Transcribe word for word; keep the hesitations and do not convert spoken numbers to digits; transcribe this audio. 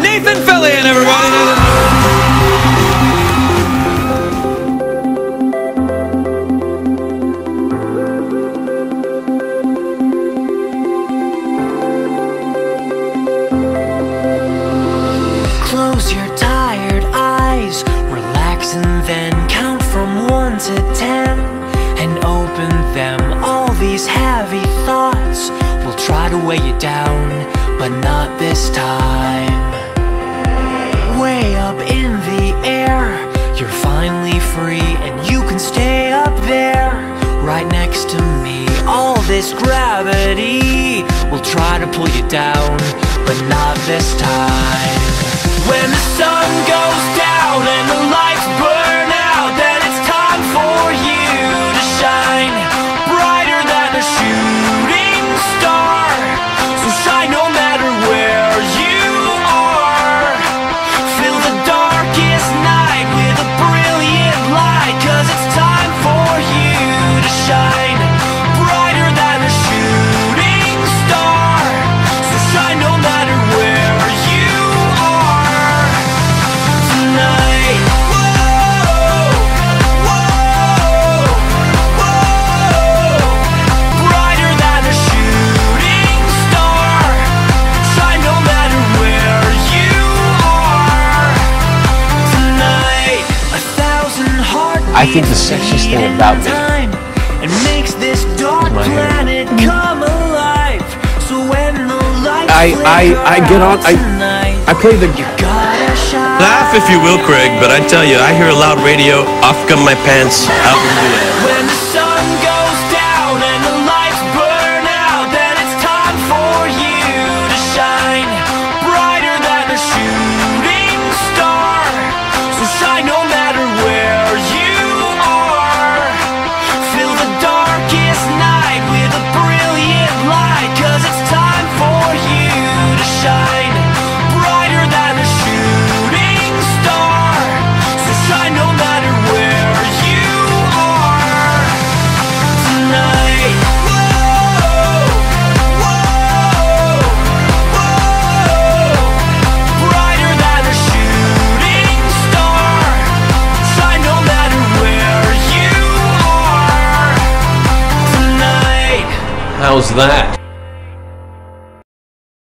Nathan Fillion, everybody. Close your tired eyes, relax and then count from one to ten and open them. All these heavy thoughts will try to weigh you down, but not this time. Way up in the air, you're finally free and you can stay up there right next to me. All this gravity will try to pull you down, but not this time. When the sun goes down and the lights burn out, then it's time for you to shine brighter than a shooting star. So shine no matter where you are. Fill the darkest night with a brilliant light, 'cause it's time for you to shine brighter than a shooting star. So shine no matter where you are tonight. Whoa, whoa, whoa. Brighter than a shooting star. Shine no matter where you are tonight. A thousand heartbeats I think the sexiest thing about me and makes this dark planet come alive. So when the lights I I I get on I I play the gotta shine. Laugh if you will, Craig, but I tell you, I hear a loud radio, off come my pants, out in the air. When the sun goes down and the lights burn out, then it's time for you to shine brighter than a shooting star. So shine no matter where you are. Fill the darkest night with a brilliant light, 'cause it's time for you to shine brighter than a shooting star. So shine no matter where you are tonight. Whoa, whoa, whoa. Brighter than a shooting star. Shine no matter where you are tonight. how's that?